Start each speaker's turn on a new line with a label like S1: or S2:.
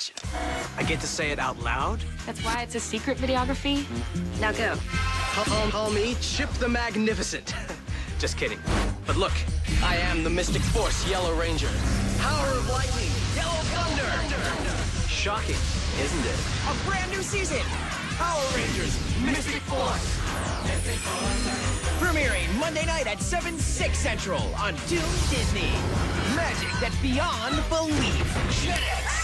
S1: action. I get to say it out loud?
S2: That's why it's a secret videography. Now go.
S1: Call me Chip the Magnificent. Just kidding. But look, I am the Mystic Force Yellow Ranger. Power of lightning, yellow thunder. Shocking, isn't it?
S3: A brand new season. Power Rangers Mystic Force. Premiering Monday night at 7/6 Central on Toon Disney. Magic that's beyond belief. Gen X.